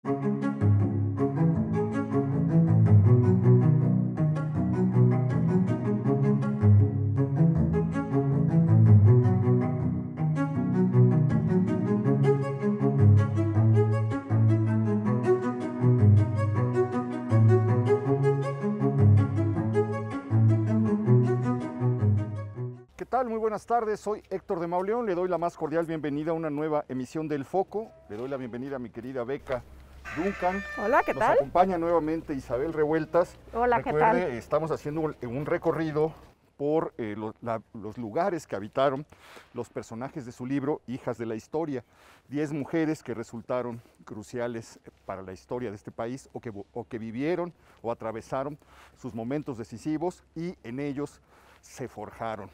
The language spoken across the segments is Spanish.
¿Qué tal? Muy buenas tardes, soy Héctor de Mauleón, le doy la más cordial bienvenida a una nueva emisión del Foco, le doy la bienvenida a mi querida Beca Duncan. Hola, ¿qué tal? Nos acompaña nuevamente Isabel Revueltas. Hola, ¿qué tal? Estamos haciendo un recorrido por los lugares que habitaron los personajes de su libro Hijas de la Historia, 10 mujeres que resultaron cruciales para la historia de este país o que vivieron o atravesaron sus momentos decisivos y en ellos se forjaron.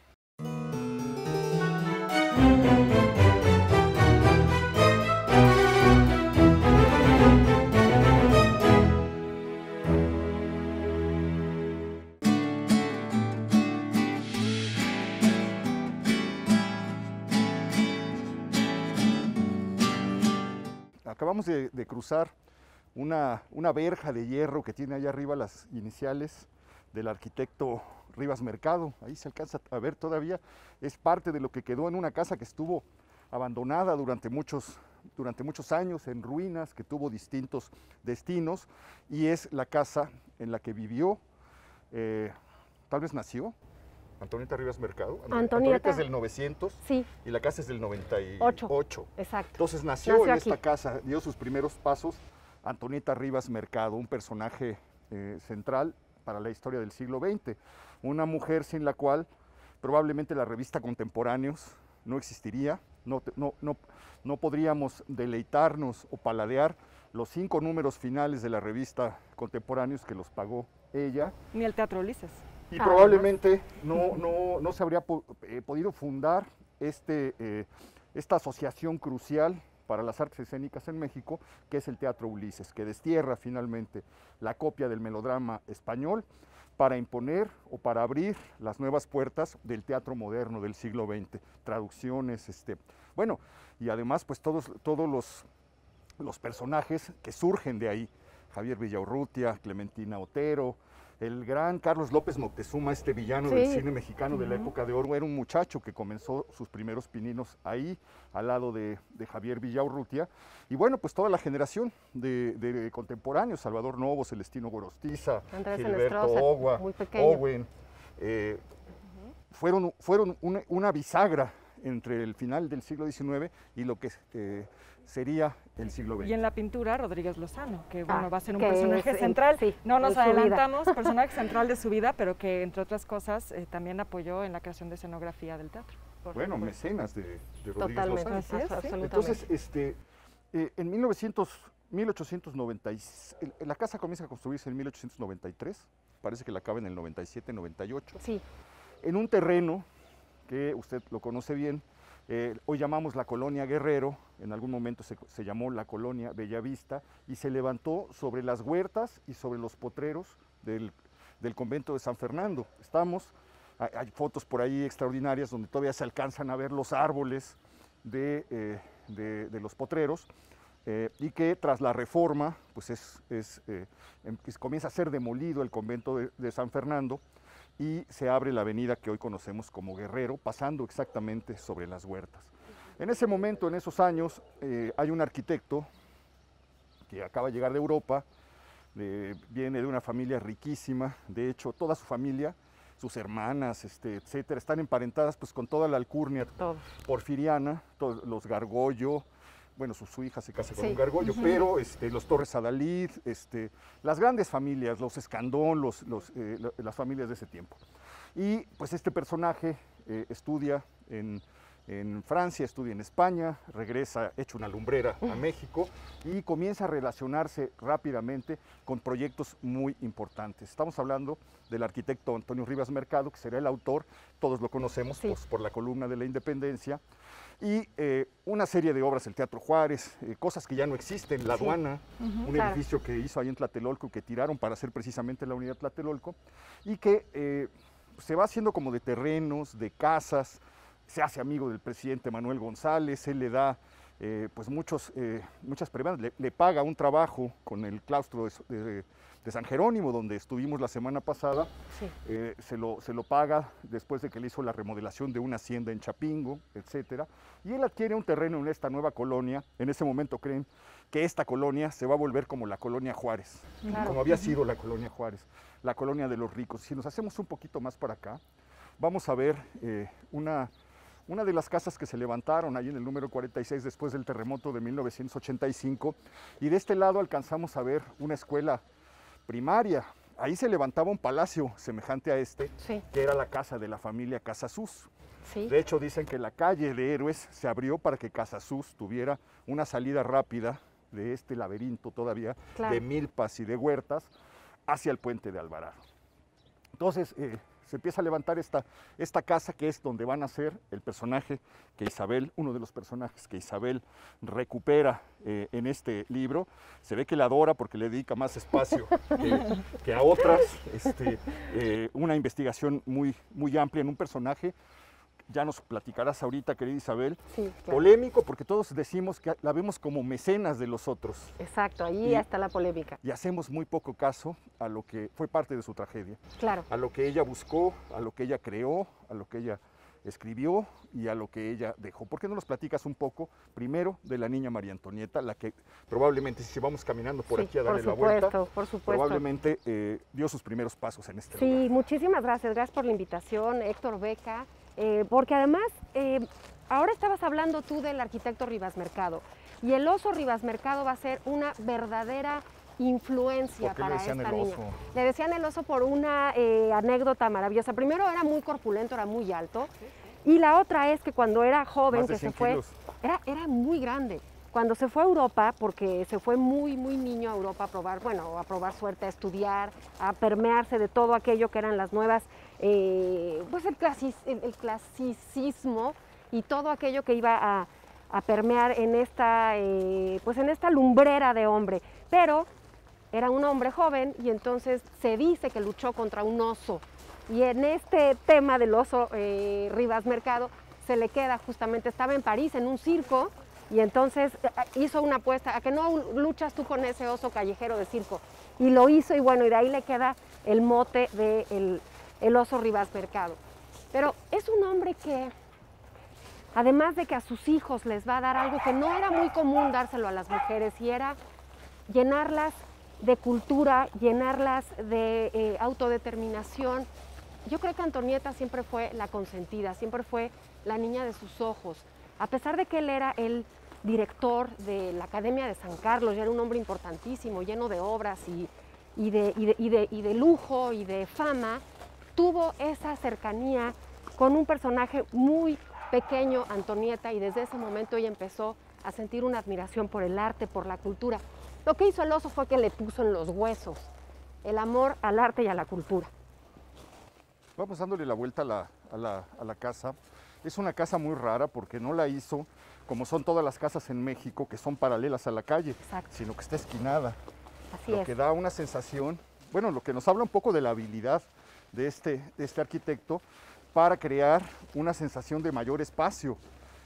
Acabamos de cruzar una verja de hierro que tiene allá arriba las iniciales del arquitecto Rivas Mercado. Ahí se alcanza a ver todavía, es parte de lo que quedó en una casa que estuvo abandonada durante muchos años, en ruinas, que tuvo distintos destinos, y es la casa en la que vivió, tal vez nació, Antonieta Rivas Mercado. Antonieta es del 900, sí, y la casa es del 98. Exacto. Entonces nació en esta casa, dio sus primeros pasos Antonieta Rivas Mercado, un personaje central para la historia del siglo XX, una mujer sin la cual probablemente la revista Contemporáneos no existiría, no podríamos deleitarnos o paladear los 5 números finales de la revista Contemporáneos que los pagó ella. Ni el Teatro Ulises. Y probablemente no se habría podido fundar esta asociación crucial para las artes escénicas en México, que es el Teatro Ulises, que destierra finalmente la copia del melodrama español para imponer o para abrir las nuevas puertas del teatro moderno del siglo XX, traducciones, bueno, y además pues todos los personajes que surgen de ahí, Javier Villaurrutia, Clementina Otero, el gran Carlos López Moctezuma, este villano del cine mexicano de la época de oro, era un muchacho que comenzó sus primeros pininos ahí, al lado de Javier Villaurrutia, y bueno, pues toda la generación de contemporáneos, Salvador Novo, Celestino Gorostiza, Gilberto Owen, fueron una bisagra entre el final del siglo XIX y lo que sería el siglo XX. Y en la pintura, Rodríguez Lozano, que bueno, va a ser un personaje central, no nos adelantamos, personaje central de su vida, pero que entre otras cosas también apoyó en la creación de escenografía del teatro. Bueno, mecenas de Rodríguez Lozano. Así es, entonces, en 1896, la casa comienza a construirse en 1893, parece que la acaba en el 97, 98. Sí. En un terreno que usted lo conoce bien, hoy llamamos la Colonia Guerrero, en algún momento se llamó la Colonia Bellavista, y se levantó sobre las huertas y sobre los potreros del convento de San Fernando. Hay fotos por ahí extraordinarias donde todavía se alcanzan a ver los árboles de los potreros, y que tras la reforma pues comienza a ser demolido el convento de San Fernando, y se abre la avenida que hoy conocemos como Guerrero, pasando exactamente sobre las huertas. En ese momento, en esos años, hay un arquitecto que acaba de llegar de Europa, viene de una familia riquísima, de hecho toda su familia, sus hermanas, etcétera, están emparentadas pues con toda la alcurnia porfiriana, todos los Gargollo. Bueno, su hija se casa con un Gargollo, pero los Torres Adalid, las grandes familias, los Escandón, las familias de ese tiempo. Y pues este personaje estudia en Francia, estudia en España, regresa hecho una lumbrera a México y comienza a relacionarse rápidamente con proyectos muy importantes. Estamos hablando del arquitecto Antonio Rivas Mercado, que será el autor, todos lo conocemos pues, por la columna de la Independencia, y una serie de obras, el Teatro Juárez, cosas que ya no existen, la aduana, un edificio que hizo ahí en Tlatelolco, que tiraron para hacer precisamente la unidad Tlatelolco, y que se va haciendo como de terrenos, de casas, se hace amigo del presidente Manuel González, él le da pues muchas prebendas. Le paga un trabajo con el claustro de San Jerónimo, donde estuvimos la semana pasada. Sí. Se lo paga después de que le hizo la remodelación de una hacienda en Chapingo, etcétera. Y él adquiere un terreno en esta nueva colonia. En ese momento creen que esta colonia se va a volver como la colonia Juárez, Claro. como había sido la colonia Juárez, la colonia de los ricos. Si nos hacemos un poquito más para acá, vamos a ver una de las casas que se levantaron ahí en el número 46 después del terremoto de 1985, y de este lado alcanzamos a ver una escuela primaria. Ahí se levantaba un palacio semejante a este, Sí. que era la casa de la familia Casasus. Sí. De hecho, dicen que la calle de Héroes se abrió para que Casasus tuviera una salida rápida de este laberinto todavía Claro. de milpas y de huertas hacia el puente de Alvarado. Entonces, se empieza a levantar esta casa, que es donde van a ser el personaje que Isabel, uno de los personajes que Isabel recupera en este libro. Se ve que la adora porque le dedica más espacio que a otras. Una investigación muy amplia en un personaje. Ya nos platicarás ahorita, querida Isabel. Sí, claro. Polémico, porque todos decimos que la vemos como mecenas de los otros. Exacto, ahí Y- está la polémica. Y hacemos muy poco caso a lo que fue parte de su tragedia, Claro. a lo que ella buscó, a lo que ella creó, a lo que ella escribió y a lo que ella dejó. ¿Por qué no nos platicas un poco primero de la niña María Antonieta, la que probablemente, si vamos caminando por Sí, aquí a por darle la vuelta, supuesto, por supuesto. probablemente dio sus primeros pasos en este Sí, lugar? muchísimas gracias. Gracias por la invitación, Héctor Beca. Porque además, ahora estabas hablando tú del arquitecto Rivas Mercado. Y el oso Rivas Mercado va a ser una verdadera influencia ¿Por qué le para decían esta el niña. oso? Le decían el oso por una anécdota maravillosa. Primero era muy corpulento, era muy alto. Y la otra es que cuando era joven, Más de que se 100 fue, kilos. era muy grande. Cuando se fue a Europa, porque se fue muy niño a Europa a probar suerte, a estudiar, a permearse de todo aquello que eran las nuevas, pues el clasicismo y todo aquello que iba a permear en esta lumbrera de hombre. Pero era un hombre joven y entonces se dice que luchó contra un oso. Y en este tema del oso Rivas Mercado se le queda justamente, estaba en París en un circo y entonces hizo una apuesta a que no luchas tú con ese oso callejero de circo. Y lo hizo y bueno, y de ahí le queda el mote de el oso Rivas Mercado. Pero es un hombre que, además de que a sus hijos les va a dar algo que no era muy común dárselo a las mujeres, y era llenarlas de cultura, llenarlas de autodeterminación. Yo creo que Antonieta siempre fue la consentida, siempre fue la niña de sus ojos. A pesar de que él era el director de la Academia de San Carlos, ya era un hombre importantísimo, lleno de obras y de lujo y de fama, tuvo esa cercanía con un personaje muy pequeño, Antonieta, y desde ese momento ella empezó a sentir una admiración por el arte, por la cultura. Lo que hizo el oso fue que le puso en los huesos el amor al arte y a la cultura. Vamos dándole la vuelta a la casa. Es una casa muy rara porque no la hizo como son todas las casas en México, que son paralelas a la calle, Exacto. sino que está esquinada. Así Lo es. que da una sensación, bueno, lo que nos habla un poco de la habilidad de este arquitecto para crear una sensación de mayor espacio.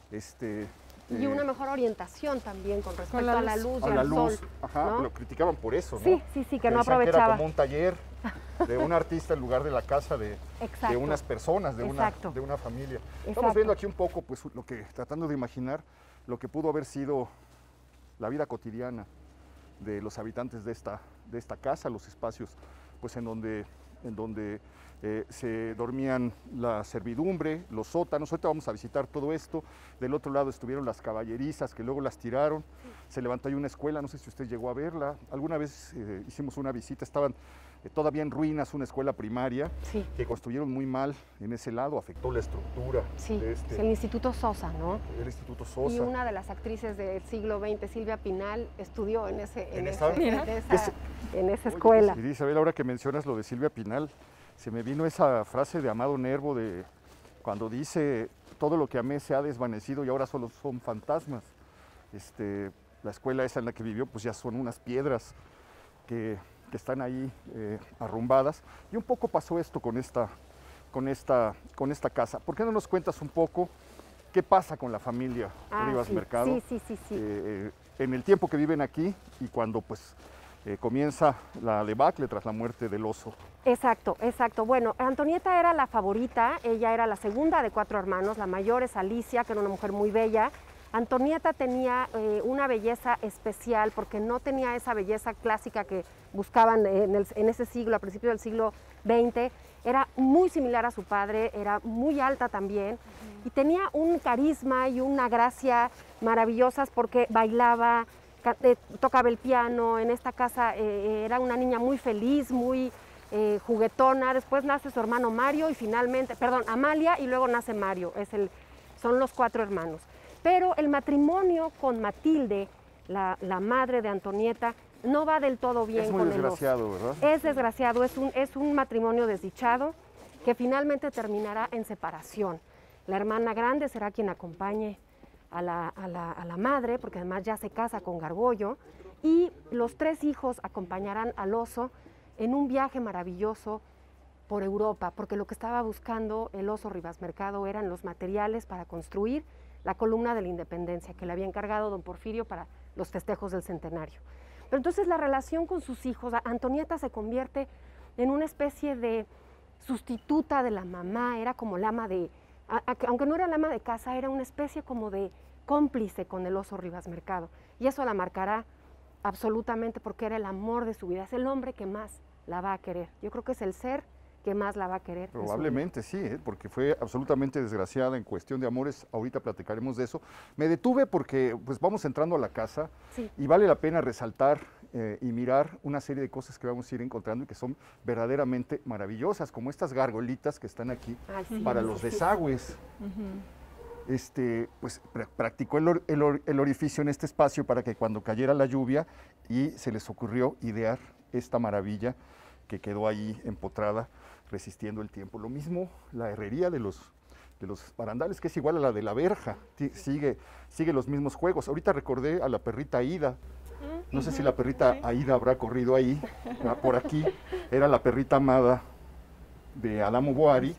Y una mejor orientación también con respecto la a la luz y a la al luz, sol. ajá, ¿no? lo criticaban por eso, ¿no? Sí, que no Decían aprovechaba. Que era como un taller de un artista en lugar de la casa de Exacto. unas personas, de Exacto. una familia. Exacto. Estamos viendo aquí un poco, pues, tratando de imaginar lo que pudo haber sido la vida cotidiana de los habitantes de esta casa, los espacios, pues, en donde se dormían la servidumbre, los sótanos. Ahorita vamos a visitar todo esto. Del otro lado estuvieron las caballerizas, que luego las tiraron. Se levantó ahí una escuela, no sé si usted llegó a verla. Alguna vez hicimos una visita, estaban todavía en ruinas una escuela primaria, Sí. que construyeron muy mal en ese lado, afectó la estructura Sí, de es el Instituto Sosa, ¿no? el Instituto Y Sosa. una de las actrices del siglo XX, Silvia Pinal, estudió en esa Oye, escuela. Y Isabel, ahora que mencionas lo de Silvia Pinal, se me vino esa frase de Amado Nervo de cuando dice: todo lo que amé se ha desvanecido y ahora solo son fantasmas. La escuela esa en la que vivió, pues ya son unas piedras que están ahí arrumbadas. Y un poco pasó esto con esta casa. ¿Por qué no nos cuentas un poco qué pasa con la familia Rivas Mercado. Sí. En el tiempo que viven aquí y cuando pues comienza la debacle tras la muerte del oso. Exacto. Bueno, Antonieta era la favorita, ella era la segunda de 4 hermanos, la mayor es Alicia, que era una mujer muy bella. Antonieta tenía una belleza especial porque no tenía esa belleza clásica que buscaban en ese siglo, a principios del siglo XX. Era muy similar a su padre, era muy alta también y tenía un carisma y una gracia maravillosas porque bailaba, tocaba el piano. En esta casa era una niña muy feliz, muy juguetona. Después nace su hermano Mario y finalmente, Amalia, y luego nace Mario. Son los 4 hermanos. Pero el matrimonio con Matilde, la madre de Antonieta, no va del todo bien con el oso. Es muy desgraciado, ¿verdad? Es desgraciado, es un matrimonio desdichado que finalmente terminará en separación. La hermana grande será quien acompañe a la madre, porque además ya se casa con Gargollo, y los 3 hijos acompañarán al oso en un viaje maravilloso por Europa, porque lo que estaba buscando el oso Rivas Mercado eran los materiales para construir la columna de la Independencia, que le había encargado don Porfirio para los festejos del centenario. Pero entonces la relación con sus hijos, Antonieta se convierte en una especie de sustituta de la mamá, era como la ama de, aunque no era la ama de casa, era una especie como de cómplice con el oso Rivas Mercado. Y eso la marcará absolutamente porque era el amor de su vida, es el hombre que más la va a querer. Yo creo que es el ser que más la va a querer. Probablemente sí, porque fue absolutamente desgraciada en cuestión de amores. Ahorita platicaremos de eso. Me detuve porque pues vamos entrando a la casa y vale la pena resaltar y mirar una serie de cosas que vamos a ir encontrando y que son verdaderamente maravillosas, como estas gargolitas que están aquí para los desagües. Pues practicó el orificio en este espacio para que cuando cayera la lluvia, y se les ocurrió idear esta maravilla que quedó ahí empotrada, resistiendo el tiempo. Lo mismo la herrería de los barandales, que es igual a la de la verja, sigue los mismos juegos. Ahorita recordé a la perrita Aida, no sé si la perrita Aida habrá corrido ahí, por aquí, era la perrita amada de Adamo Boari,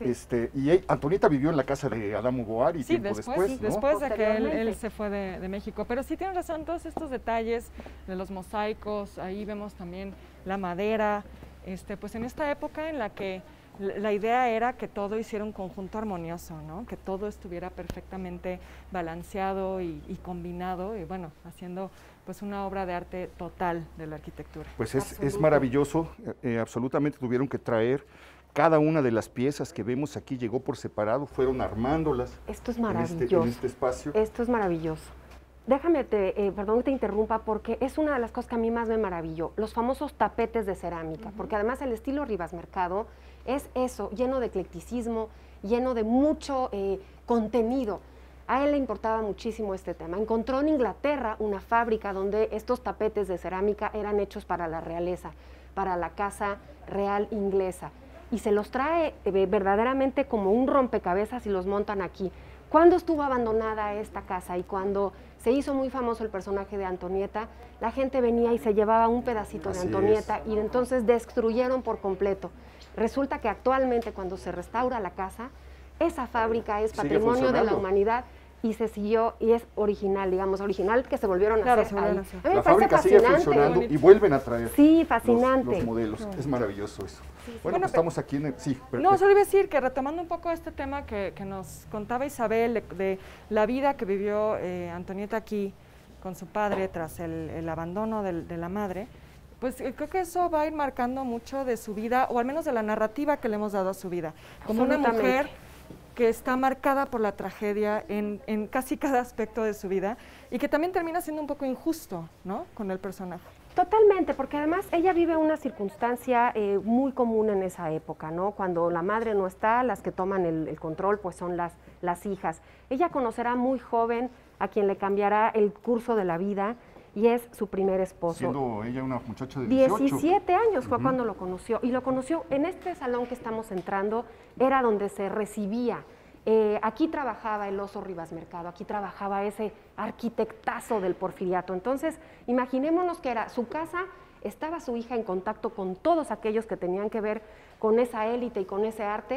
y Antonieta vivió en la casa de Adamo Boari tiempo después, ¿no? Después de que él se fue de México. Pero sí tienes razón, todos estos detalles de los mosaicos, ahí vemos también la madera, pues en esta época en la que la idea era que todo hiciera un conjunto armonioso, ¿no? Que todo estuviera perfectamente balanceado y combinado, y bueno, haciendo pues una obra de arte total de la arquitectura. Pues es maravilloso, absolutamente tuvieron que traer cada una de las piezas que vemos aquí, llegó por separado, fueron armándolas. Esto es maravilloso. En este espacio. Esto es maravilloso. Déjame, perdón que te interrumpa, porque es una de las cosas que a mí más me maravilló, los famosos tapetes de cerámica, porque además el estilo Rivas Mercado es eso, lleno de eclecticismo, lleno de mucho contenido. A él le importaba muchísimo este tema. Encontró en Inglaterra una fábrica donde estos tapetes de cerámica eran hechos para la realeza, para la casa real inglesa, y se los trae verdaderamente como un rompecabezas y los montan aquí. Cuando estuvo abandonada esta casa y cuando se hizo muy famoso el personaje de Antonieta, la gente venía y se llevaba un pedacito de Antonieta y entonces destruyeron por completo. Resulta que actualmente cuando se restaura la casa, esa fábrica es patrimonio de la humanidad y se siguió, y es original, digamos, original que se volvieron a hacer ahí. A mí la fábrica sigue funcionando y vuelven a traer fascinante. Los modelos. Es maravilloso eso. Bueno, pues estamos aquí en No, solo iba a decir que retomando un poco este tema que nos contaba Isabel de la vida que vivió Antonieta aquí con su padre tras el abandono de la madre, pues creo que eso va a ir marcando mucho de su vida, o al menos de la narrativa que le hemos dado a su vida, como una mujer que está marcada por la tragedia en casi cada aspecto de su vida y que también termina siendo un poco injusto, ¿no?, con el personaje. Totalmente, porque además ella vive una circunstancia muy común en esa época, ¿no? Cuando la madre no está, las que toman el control pues son las hijas. Ella conocerá muy joven a quien le cambiará el curso de la vida y es su primer esposo. Siendo ella una muchacha de 18. 17 años fue cuando lo conoció, y lo conoció en este salón que estamos entrando, era donde se recibía. Aquí trabajaba el oso Rivas Mercado, aquí trabajaba ese arquitectazo del Porfiriato. Entonces, imaginémonos que era su casa, estaba su hija en contacto con todos aquellos que tenían que ver con esa élite y con ese arte,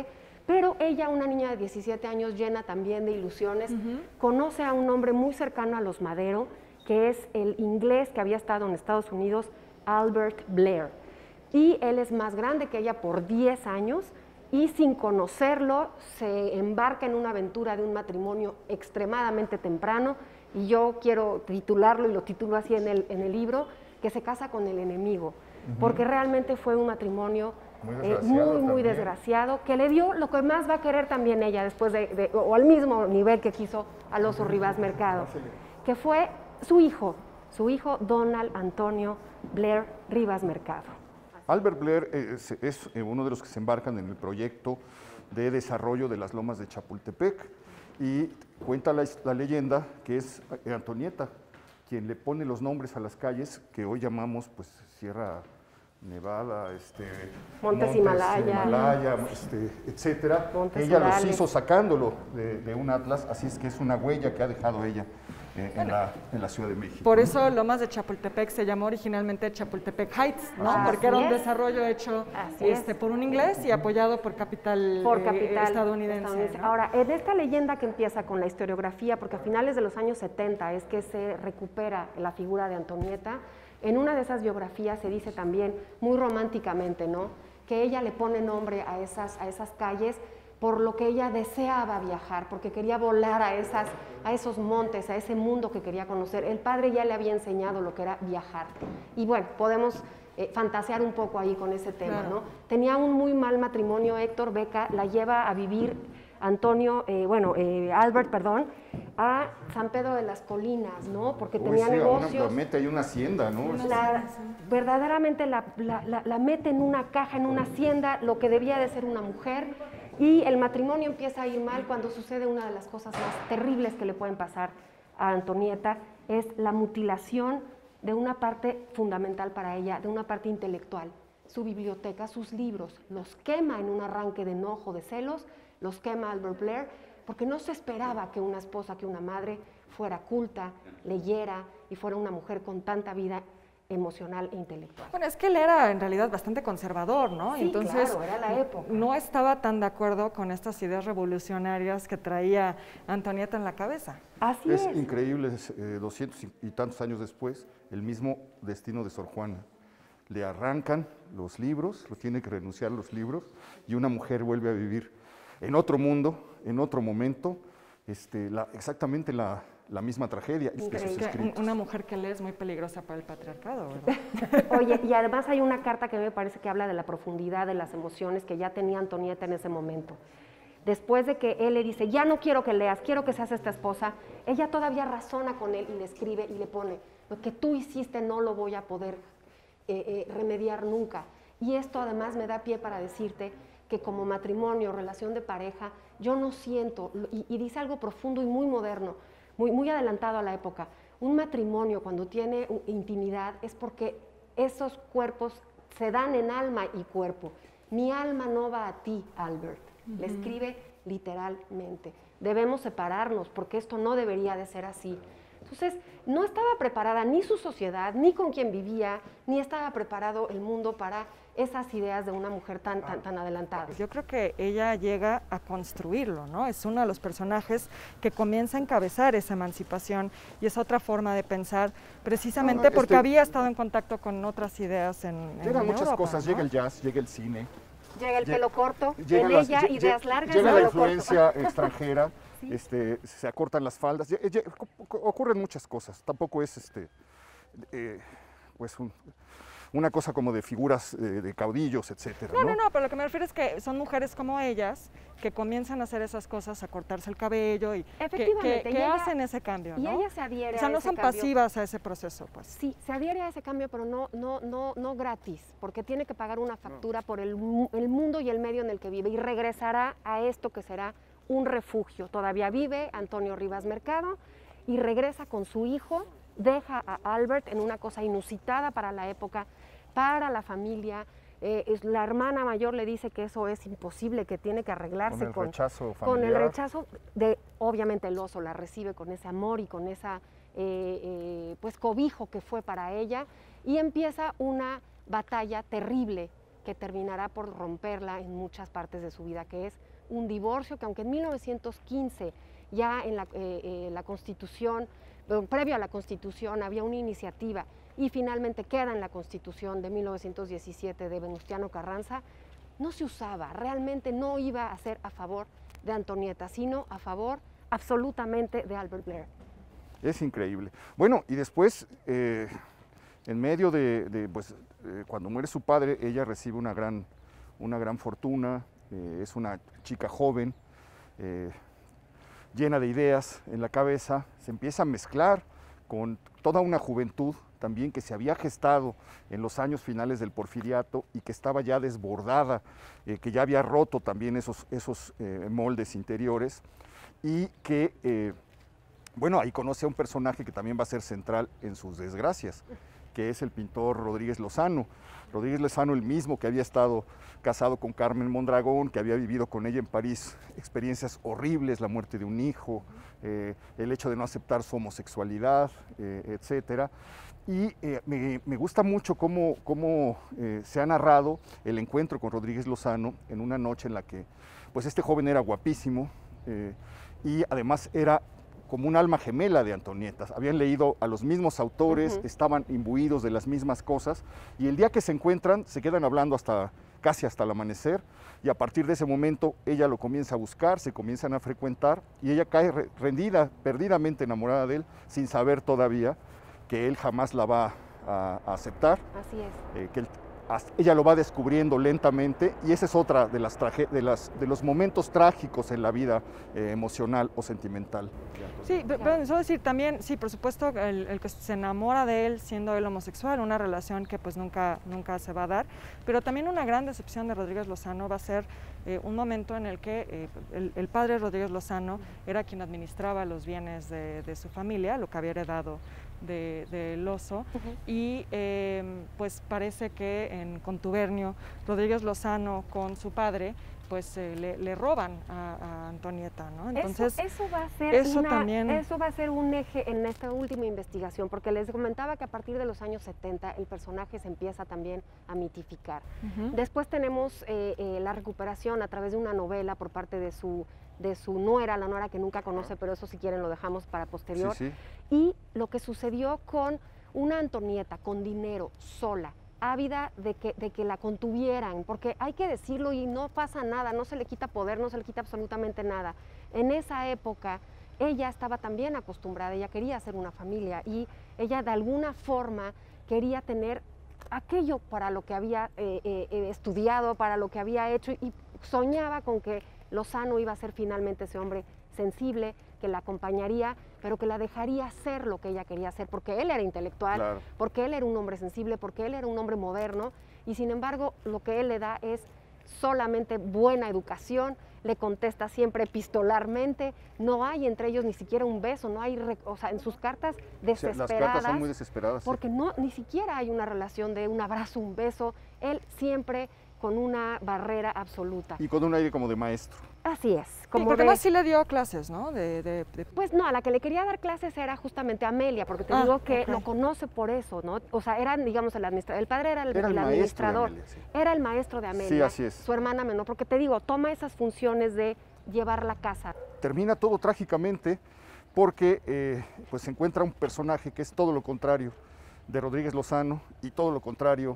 Pero ella, una niña de 17 años llena también de ilusiones, conoce a un hombre muy cercano a los Madero, que es el inglés que había estado en Estados Unidos, Albert Blair. Y él es más grande que ella por 10 años y sin conocerlo se embarca en una aventura de un matrimonio extremadamente temprano, y yo quiero titularlo, y lo titulo así en el libro, que se casa con el enemigo, porque realmente fue un matrimonio muy desgraciado, que le dio lo que más va a querer también ella después o al mismo nivel que quiso al oso Rivas Mercado, que fue su hijo Donald Antonio Blair Rivas Mercado. Albert Blair es uno de los que se embarcan en el proyecto de desarrollo de las lomas de Chapultepec, y cuenta la leyenda que es Antonieta quien le pone los nombres a las calles que hoy llamamos pues Sierra Nevada, Montes Himalaya, etcétera. Montes Ella Urales. los hizo sacándolo de un atlas, así es que es una huella que ha dejado ella en la Ciudad de México. Por eso Lomas de Chapultepec se llamó originalmente Chapultepec Heights, ¿no? Así Porque era un es. desarrollo hecho por un inglés y apoyado por capital estadounidense. ¿no? Ahora, en esta leyenda que empieza con la historiografía, porque a finales de los años 70 es que se recupera la figura de Antonieta, en una de esas biografías se dice también, muy románticamente, ¿no?, que ella le pone nombre a esas calles por lo que ella deseaba viajar, porque quería volar a esos montes, a ese mundo que quería conocer. El padre ya le había enseñado lo que era viajar. Y bueno, podemos fantasear un poco ahí con ese tema, Claro. ¿no? Tenía un muy mal matrimonio, Héctor Beca la lleva a vivir Albert, a San Pedro de las Colinas, ¿no? Porque tenía negocios. Mete ahí una hacienda, ¿no? Verdaderamente la mete en una caja, en una hacienda, lo que debía de ser una mujer, y el matrimonio empieza a ir mal cuando sucede una de las cosas más terribles que le pueden pasar a Antonieta, es la mutilación de una parte fundamental para ella, de una parte intelectual, su biblioteca, sus libros, los quema en un arranque de enojo, de celos, los quema Albert Blair, porque no se esperaba que una esposa, que una madre fuera culta, leyera y fuera una mujer con tanta vida emocional e intelectual. Bueno, es que él era en realidad bastante conservador, ¿no? Sí, entonces claro, era la época. no estaba tan de acuerdo con estas ideas revolucionarias que traía Antonieta en la cabeza. Así Es es. increíble, 200 y tantos años después, el mismo destino de Sor Juana. Le arrancan los libros, lo tiene que renunciar a los libros, y una mujer vuelve a vivir en otro mundo, en otro momento, exactamente la misma tragedia de sus escritos. Una mujer que lee es muy peligrosa para el patriarcado, ¿verdad? Oye, y además hay una carta que me parece que habla de la profundidad de las emociones que ya tenía Antonieta en ese momento. Después de que él le dice, ya no quiero que leas, quiero que seas esta esposa, ella todavía razona con él y le escribe y le pone, lo que tú hiciste no lo voy a poder remediar nunca. Y esto además me da pie para decirte que como matrimonio, relación de pareja, yo no siento, y dice algo profundo y muy moderno, muy adelantado a la época, un matrimonio cuando tiene intimidad es porque esos cuerpos se dan en alma y cuerpo. Mi alma no va a ti, Albert, le escribe literalmente. Debemos separarnos porque esto no debería de ser así. Entonces, no estaba preparada ni su sociedad, ni con quien vivía, ni estaba preparado el mundo para esas ideas de una mujer tan adelantada. Yo creo que ella llega a construirlo, ¿no? Es uno de los personajes que comienza a encabezar esa emancipación y esa otra forma de pensar, precisamente porque había estado en contacto con otras ideas en Llegan muchas Europa, cosas, ¿no? llega el jazz, llega el cine. Llega el pelo corto, Llega en ella ideas largas. llega la pelo influencia extranjera, Sí. se acortan las faldas, ocurren muchas cosas, tampoco es pues una cosa como de figuras de caudillos, etcétera. No, pero lo que me refiero es que son mujeres como ellas que comienzan a hacer esas cosas, a cortarse el cabello y Efectivamente, que hacen ese cambio, Y ¿no? ella se adhiere O sea, a no ese son cambio. pasivas a ese proceso, pues. Sí, se adhiere a ese cambio, pero no gratis, porque tiene que pagar una factura por el mundo y el medio en el que vive, y regresará a esto que será un refugio. Todavía vive Antonio Rivas Mercado y regresa con su hijo, deja a Albert en una cosa inusitada para la época, para la familia. La hermana mayor le dice que eso es imposible, que tiene que arreglarse con el rechazo familiar. con el rechazo de, obviamente el oso la recibe con ese amor y con esa pues cobijo que fue para ella, y empieza una batalla terrible que terminará por romperla en muchas partes de su vida, que es un divorcio, que aunque en 1915 ya en la Constitución, previo a la Constitución, había una iniciativa y finalmente queda en la Constitución de 1917 de Venustiano Carranza, no se usaba, realmente no iba a ser a favor de Antonieta, sino a favor absolutamente de Albert Blair. Es increíble. Bueno, y después, en medio cuando muere su padre, ella recibe una gran fortuna, es una chica joven, llena de ideas en la cabeza, se empieza a mezclar con toda una juventud también que se había gestado en los años finales del Porfiriato y que estaba ya desbordada, que ya había roto también esos moldes interiores y que, bueno, ahí conoce a un personaje que también va a ser central en sus desgracias, que es el pintor Rodríguez Lozano. Rodríguez Lozano, el mismo que había estado casado con Carmen Mondragón, que había vivido con ella en París experiencias horribles, la muerte de un hijo, el hecho de no aceptar su homosexualidad, etcétera. Y me gusta mucho cómo se ha narrado el encuentro con Rodríguez Lozano en una noche en la que pues este joven era guapísimo y además era como un alma gemela de Antonieta. Habían leído a los mismos autores, estaban imbuidos de las mismas cosas y el día que se encuentran se quedan hablando casi hasta el amanecer y a partir de ese momento ella lo comienza a buscar, se comienzan a frecuentar y ella cae rendida, perdidamente enamorada de él, sin saber todavía que él jamás la va a aceptar. Así es. Ella lo va descubriendo lentamente y esa es otra de los momentos trágicos en la vida emocional o sentimental. Sí, pero solo decir también, sí, por supuesto, el que se enamora de él siendo él homosexual, una relación que pues nunca se va a dar, pero también una gran decepción de Rodríguez Lozano va a ser un momento en el que el padre Rodríguez Lozano era quien administraba los bienes de su familia, lo que había heredado del oso, y pues parece que en contubernio Rodríguez Lozano con su padre pues le roban a Antonieta, ¿no? Entonces eso va a ser un eje en esta última investigación, porque les comentaba que a partir de los años 70 el personaje se empieza también a mitificar. Después tenemos la recuperación a través de una novela por parte de su nuera, la nuera que nunca conoce, pero eso si quieren lo dejamos para posterior. Sí, sí. Y lo que sucedió con una Antonieta con dinero, sola, ávida de que la contuvieran, porque hay que decirlo y no pasa nada, no se le quita poder, no se le quita absolutamente nada. En esa época ella estaba también acostumbrada, ella quería hacer una familia y ella de alguna forma quería tener aquello para lo que había estudiado, para lo que había hecho y soñaba con que Lozano iba a ser finalmente ese hombre sensible, que la acompañaría, pero que la dejaría hacer lo que ella quería hacer, porque él era intelectual, claro, porque él era un hombre sensible, porque él era un hombre moderno, y sin embargo lo que él le da es solamente buena educación, le contesta siempre epistolarmente, no hay entre ellos ni siquiera un beso, no hay, o sea, en sus cartas desesperadas. Las cartas son muy desesperadas. Porque no, ni siquiera hay una relación de un abrazo, un beso, él siempre con una barrera absoluta. Y con un aire como de maestro. Así es. Como porque además sí le dio clases, ¿no? Pues no, a la que le quería dar clases era justamente Amelia, porque te digo que lo conoce por eso, ¿no? O sea, era, digamos, el padre era el administrador, Amelia, sí. Era el maestro de Amelia, sí, así es. Su hermana menor, porque te digo, toma esas funciones de llevar la casa. Termina todo trágicamente porque pues se encuentra un personaje que es todo lo contrario de Rodríguez Lozano y todo lo contrario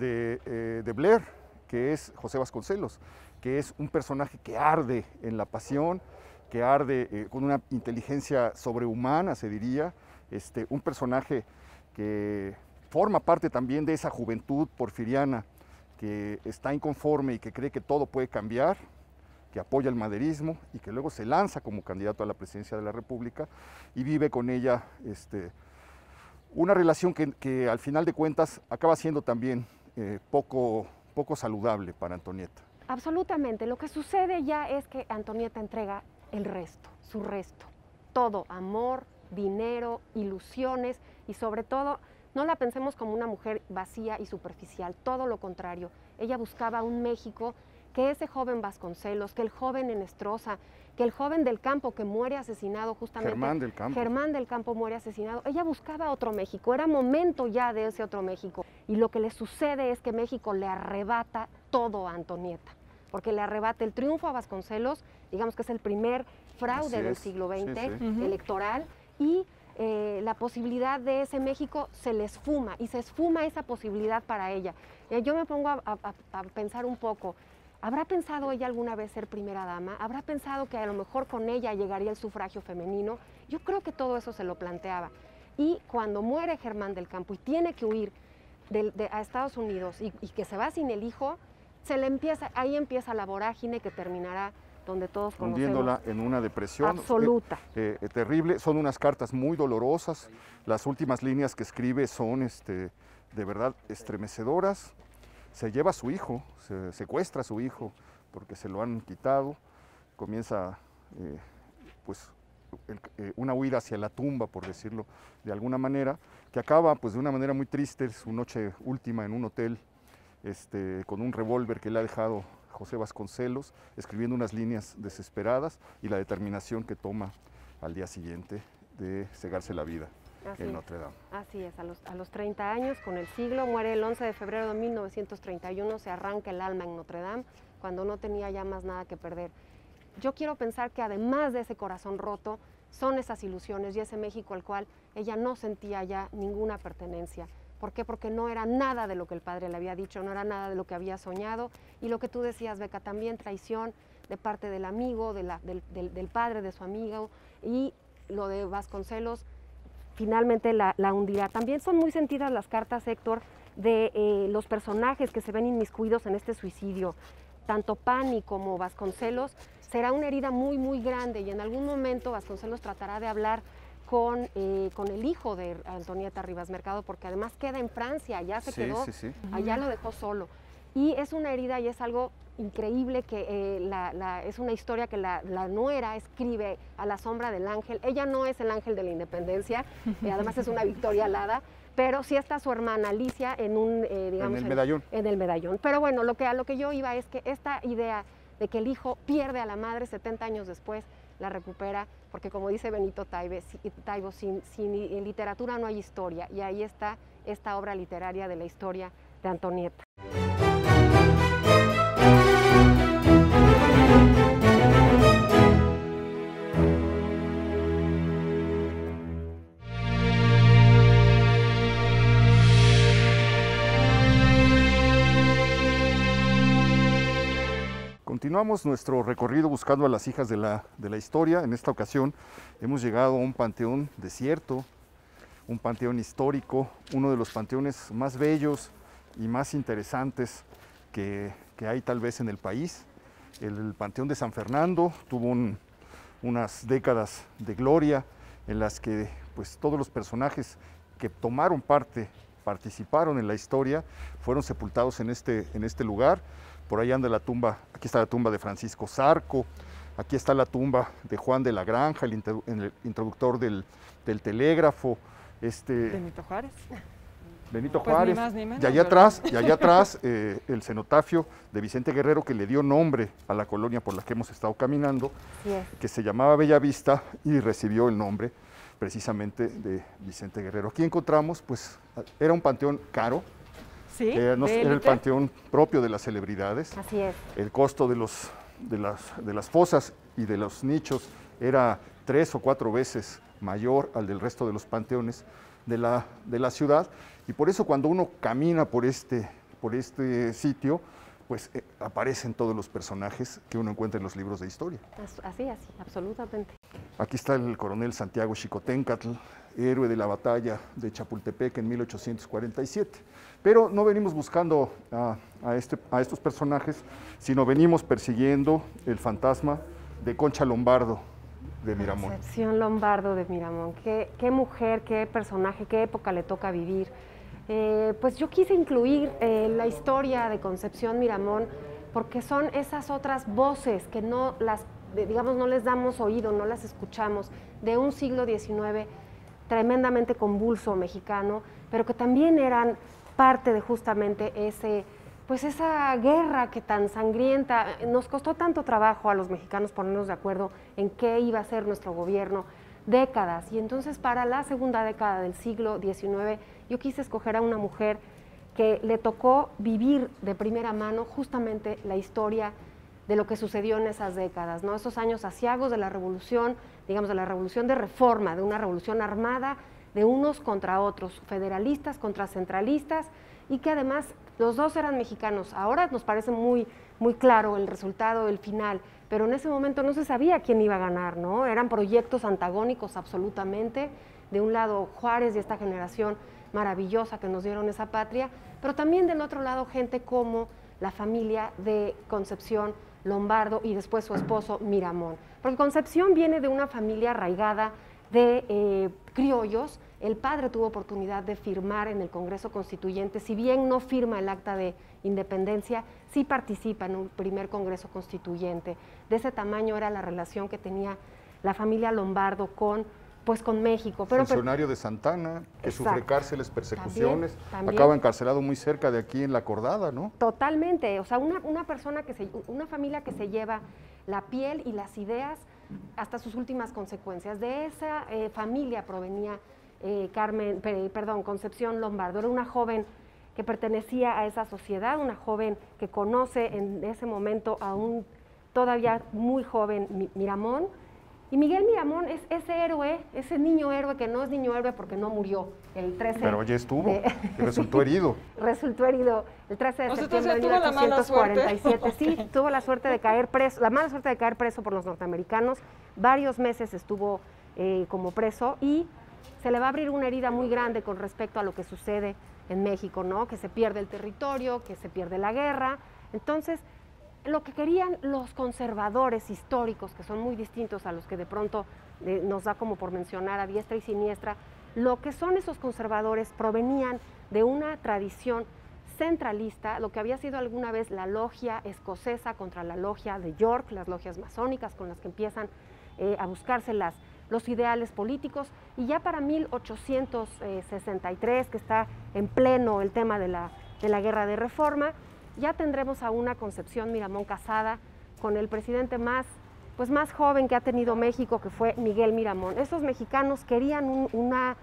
de Blair, que es José Vasconcelos, que es un personaje que arde en la pasión, que arde con una inteligencia sobrehumana, se diría, un personaje que forma parte también de esa juventud porfiriana, que está inconforme y que cree que todo puede cambiar, que apoya el maderismo y que luego se lanza como candidato a la presidencia de la República y vive con ella una relación que al final de cuentas acaba siendo también poco saludable para Antonieta. Absolutamente. Lo que sucede ya es que Antonieta entrega el resto, su resto. Todo, amor, dinero, ilusiones y sobre todo, no la pensemos como una mujer vacía y superficial, todo lo contrario. Ella buscaba un México que ese joven Vasconcelos, que el joven Enestrosa, que el joven del campo que muere asesinado justamente. Germán del Campo muere asesinado. Ella buscaba otro México, era momento ya de ese otro México. Y lo que le sucede es que México le arrebata todo a Antonieta. porque le arrebata el triunfo a Vasconcelos, digamos que es el primer fraude Así del es. siglo XX, Sí, sí. electoral, y la posibilidad de ese México se le esfuma, y se esfuma esa posibilidad para ella. Yo me pongo a pensar un poco, ¿habrá pensado ella alguna vez ser primera dama? ¿Habrá pensado que a lo mejor con ella llegaría el sufragio femenino? Yo creo que todo eso se lo planteaba. Y cuando muere Germán del Campo y tiene que huir a Estados Unidos y que se va sin el hijo, ahí empieza la vorágine que terminará donde todos conocemos. Hundiéndola en una depresión absoluta. Terrible. Son unas cartas muy dolorosas. Las últimas líneas que escribe son de verdad estremecedoras. Se lleva a su hijo, se secuestra a su hijo porque se lo han quitado. Comienza pues una huida hacia la tumba, por decirlo de alguna manera, que acaba pues de una manera muy triste, su noche última en un hotel, con un revólver que le ha dejado José Vasconcelos, escribiendo unas líneas desesperadas y la determinación que toma al día siguiente de cegarse la vida en Notre Dame. Así es, a los 30 años, con el siglo, muere el 11 de febrero de 1931, se arranca el alma en Notre Dame, cuando no tenía ya más nada que perder. Yo quiero pensar que además de ese corazón roto, son esas ilusiones y ese México al cual ella no sentía ya ninguna pertenencia. ¿Por qué? Porque no era nada de lo que el padre le había dicho, no era nada de lo que había soñado. Y lo que tú decías, Beca, también traición de parte del amigo, del padre, de su amigo, y lo de Vasconcelos finalmente la hundirá. También son muy sentidas las cartas, Héctor, de los personajes que se ven inmiscuidos en este suicidio. Tanto Pani como Vasconcelos será una herida muy, muy grande, y en algún momento Vasconcelos tratará de hablar con el hijo de Antonieta Rivas Mercado, porque además queda en Francia, allá se quedó, allá lo dejó solo. Y es una herida y es algo increíble que es una historia que la nuera escribe a la sombra del ángel. Ella no es el ángel de la independencia, además es una Victoria alada, pero sí está su hermana Alicia en un, digamos, en el medallón. En el medallón. Pero bueno, a lo que yo iba es que esta idea de que el hijo pierde a la madre 70 años después, la recupera, porque como dice Benito Taibo, sin literatura no hay historia, y ahí está esta obra literaria de la historia de Antonieta. Continuamos nuestro recorrido buscando a las hijas de la historia. En esta ocasión hemos llegado a un panteón desierto, un panteón histórico, uno de los panteones más bellos y más interesantes que hay tal vez en el país. El Panteón de San Fernando tuvo unas décadas de gloria en las que pues, todos los personajes que tomaron participaron en la historia, fueron sepultados en este lugar. Por ahí anda la tumba, aquí está la tumba de Francisco Zarco, aquí está la tumba de Juan de la Granja, el introductor del telégrafo. Benito Juárez. Benito Pues Juárez, ni más ni menos, y allá atrás el cenotafio de Vicente Guerrero, que le dio nombre a la colonia por la que hemos estado caminando, que se llamaba Bellavista y recibió el nombre precisamente de Vicente Guerrero. Aquí encontramos, pues, era un panteón caro. Sí, Era el panteón propio de las celebridades. Así es. El costo de las fosas y de los nichos era 3 o 4 veces mayor al del resto de los panteones de la ciudad, y por eso cuando uno camina por este sitio, pues aparecen todos los personajes que uno encuentra en los libros de historia. Así, absolutamente. Aquí está el coronel Santiago Xicoténcatl, héroe de la batalla de Chapultepec en 1847. Pero no venimos buscando a estos personajes, sino venimos persiguiendo el fantasma de Concha Lombardo de Miramón. Concepción Lombardo de Miramón. Qué mujer, qué personaje, qué época le toca vivir. Pues yo quise incluir la historia de Concepción Miramón porque son esas otras voces que no les damos oído, no las escuchamos, de un siglo XIX tremendamente convulso mexicano, pero que también eran parte de justamente esa guerra que tan sangrienta, nos costó tanto trabajo a los mexicanos ponernos de acuerdo en qué iba a ser nuestro gobierno, décadas, y entonces para la segunda década del siglo XIX yo quise escoger a una mujer que le tocó vivir de primera mano justamente la historia de lo que sucedió en esas décadas, ¿no? Esos años aciagos de la revolución, digamos, de la revolución de reforma, de una revolución armada, de unos contra otros, federalistas contra centralistas, y que además los dos eran mexicanos. Ahora nos parece muy claro el resultado, el final, pero en ese momento no se sabía quién iba a ganar, ¿no? Eran proyectos antagónicos absolutamente. De un lado Juárez y esta generación maravillosa que nos dieron esa patria, pero también del otro lado gente como la familia de Concepción Lombardo y después su esposo Miramón. Porque Concepción viene de una familia arraigada de criollos. El padre tuvo oportunidad de firmar en el Congreso Constituyente, si bien no firma el acta de independencia, sí participa en un primer Congreso Constituyente. De ese tamaño era la relación que tenía la familia Lombardo con México. Pero, funcionario de Santana, que exacto, sufre cárceles, persecuciones, también. Acaba encarcelado muy cerca de aquí en La Cordada, ¿no? Totalmente, o sea, una familia que se lleva la piel y las ideas hasta sus últimas consecuencias. De esa familia provenía Concepción Lombardo. Era una joven que pertenecía a esa sociedad, una joven que conoce en ese momento a un todavía muy joven Miramón. Y Miguel Miramón es ese héroe, ese niño héroe que no es niño héroe porque no murió el 13 Pero ya estuvo, y resultó herido. Resultó herido el 13 de septiembre de tuvo la mala 1847. suerte. Sí, Okay. tuvo la suerte de caer preso, la mala suerte de caer preso por los norteamericanos. Varios meses estuvo como preso y se le va a abrir una herida muy grande con respecto a lo que sucede en México, ¿no? Que se pierde el territorio, que se pierde la guerra. Entonces, lo que querían los conservadores históricos, que son muy distintos a los que de pronto nos da como por mencionar a diestra y siniestra, lo que son esos conservadores provenían de una tradición centralista, lo que había sido alguna vez la logia escocesa contra la logia de York, las logias masónicas con las que empiezan a buscarse los ideales políticos, y ya para 1863, que está en pleno el tema de la guerra de reforma, ya tendremos a una Concepción Miramón casada con el presidente más joven que ha tenido México, que fue Miguel Miramón. Esos mexicanos querían una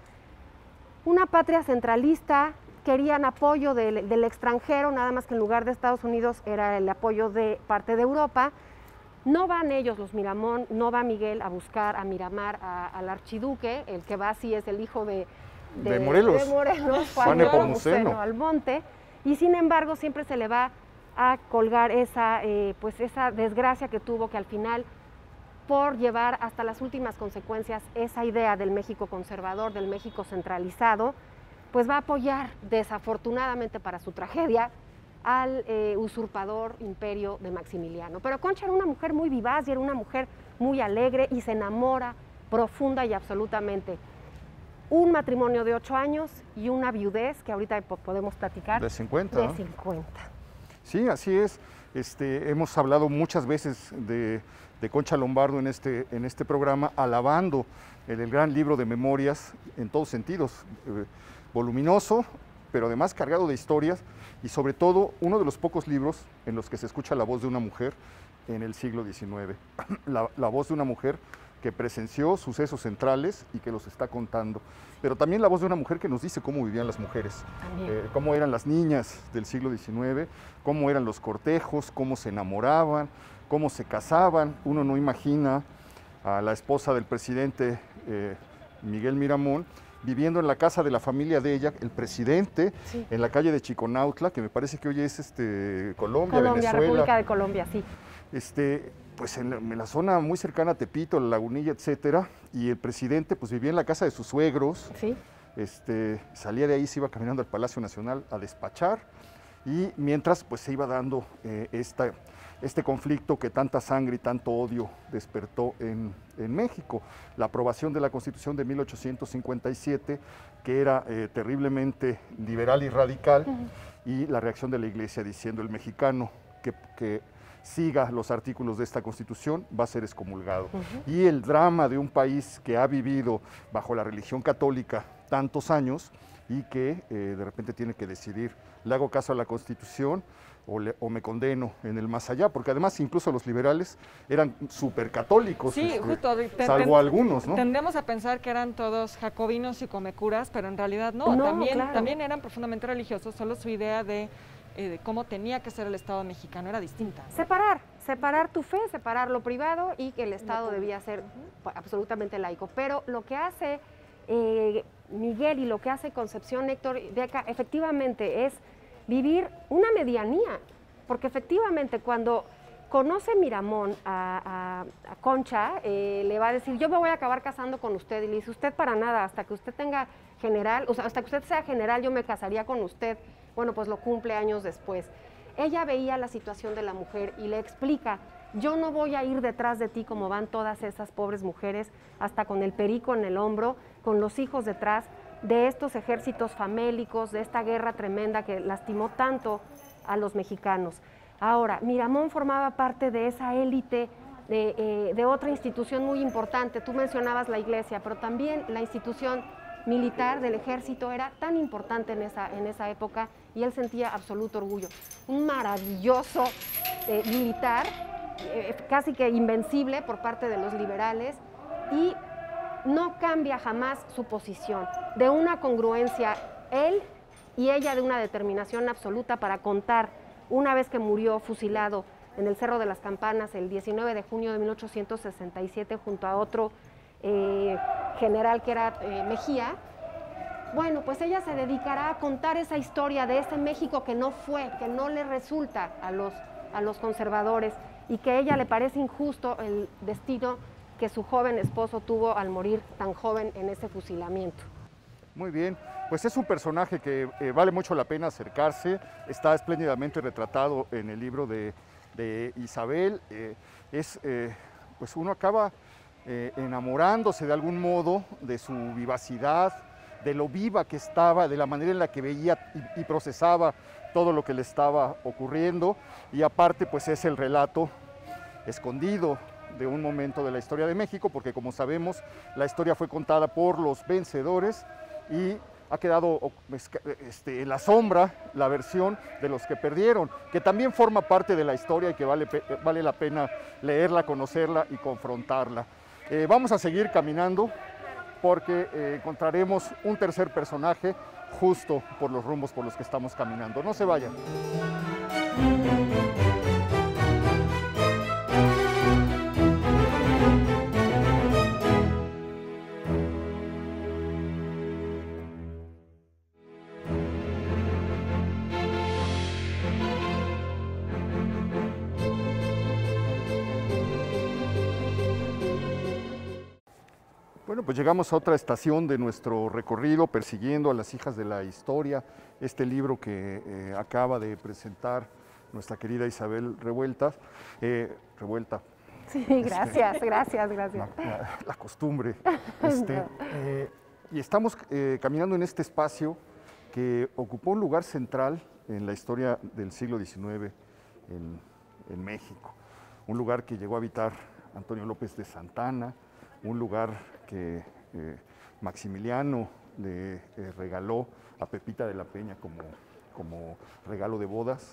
patria centralista, querían apoyo del extranjero, nada más que en lugar de Estados Unidos era el apoyo de parte de Europa. No van ellos, los Miramón, no va Miguel a buscar a Miramar al archiduque, el que va así es el hijo de Morelos, Juan Nepomuceno Almonte. Y sin embargo siempre se le va a colgar esa desgracia que tuvo, que al final, por llevar hasta las últimas consecuencias esa idea del México conservador, del México centralizado, pues va a apoyar desafortunadamente para su tragedia al usurpador imperio de Maximiliano. Pero Concha era una mujer muy vivaz y era una mujer muy alegre y se enamora profunda y absolutamente. Un matrimonio de 8 años y una viudez que ahorita podemos platicar. De 50. De ¿no? 50. Sí, así es. Hemos hablado muchas veces de Concha Lombardo en este programa, alabando el gran libro de memorias en todos sentidos, voluminoso, pero además cargado de historias, y sobre todo uno de los pocos libros en los que se escucha la voz de una mujer en el siglo XIX, la voz de una mujer que presenció sucesos centrales y que los está contando, pero también la voz de una mujer que nos dice cómo vivían las mujeres, cómo eran las niñas del siglo XIX, cómo eran los cortejos, cómo se enamoraban, cómo se casaban. Uno no imagina a la esposa del presidente Miguel Miramón viviendo en la casa de la familia de ella, el presidente, sí, en la calle de Chiconautla, que me parece que hoy es Colombia, Venezuela. República de Colombia, sí. Pues en la zona muy cercana a Tepito, La Lagunilla, etcétera, y el presidente pues vivía en la casa de sus suegros, sí, salía de ahí, se iba caminando al Palacio Nacional a despachar, y mientras pues se iba dando este conflicto que tanta sangre y tanto odio despertó en México. La aprobación de la Constitución de 1857, que era terriblemente liberal y radical, y la reacción de la Iglesia diciendo: el mexicano que siga los artículos de esta Constitución va a ser excomulgado. Y el drama de un país que ha vivido bajo la religión católica tantos años y que de repente tiene que decidir: ¿le hago caso a la Constitución o me condeno en el más allá? Porque además incluso los liberales eran súper católicos, sí, justo, salvo algunos, ¿no? Tendemos a pensar que eran todos jacobinos y comecuras, pero en realidad no, también eran profundamente religiosos, solo su idea de cómo tenía que ser el Estado mexicano era distinta, ¿no? separar tu fe, separar lo privado, y que el Estado debía ser absolutamente laico. Pero lo que hace Miguel y lo que hace Concepción Héctor de acá, efectivamente, es vivir una medianía, porque efectivamente cuando conoce Miramón a Concha, le va a decir, yo me voy a acabar casando con usted, y le dice, usted para nada, hasta que usted tenga general, o sea, hasta que usted sea general, yo me casaría con usted. Bueno, pues lo cumple años después. Ella veía la situación de la mujer y le explica, yo no voy a ir detrás de ti como van todas esas pobres mujeres, hasta con el perico en el hombro, con los hijos detrás, de estos ejércitos famélicos, de esta guerra tremenda que lastimó tanto a los mexicanos. Ahora, Miramón formaba parte de esa élite de otra institución muy importante. Tú mencionabas la iglesia, pero también la institución militar del ejército era tan importante en esa época, y él sentía absoluto orgullo. Un maravilloso militar, casi que invencible por parte de los liberales, y no cambia jamás su posición, de una congruencia él y ella, de una determinación absoluta para contar, una vez que murió fusilado en el Cerro de las Campanas el 19 de junio de 1867 junto a otro general que era Mejía. Bueno, pues ella se dedicará a contar esa historia de ese México que no fue, que no le resulta a los conservadores, y que a ella le parece injusto el destino que su joven esposo tuvo al morir tan joven en ese fusilamiento. Muy bien, pues es un personaje que vale mucho la pena acercarse, está espléndidamente retratado en el libro de Isabel. Pues uno acaba enamorándose de algún modo de su vivacidad, de lo viva que estaba, de la manera en la que veía y procesaba todo lo que le estaba ocurriendo, y aparte pues es el relato escondido de un momento de la historia de México, porque como sabemos la historia fue contada por los vencedores y ha quedado en la sombra la versión de los que perdieron, que también forma parte de la historia y que vale la pena leerla, conocerla y confrontarla. Vamos a seguir caminando porque encontraremos un tercer personaje justo por los rumbos por los que estamos caminando. No se vayan. Bueno, pues llegamos a otra estación de nuestro recorrido, Persiguiendo a las hijas de la historia, este libro que acaba de presentar nuestra querida Isabel Revuelta. Sí, gracias. La costumbre. Y estamos caminando en este espacio que ocupó un lugar central en la historia del siglo XIX en México. Un lugar que llegó a habitar Antonio López de Santana, un lugar que Maximiliano le regaló a Pepita de la Peña como regalo de bodas.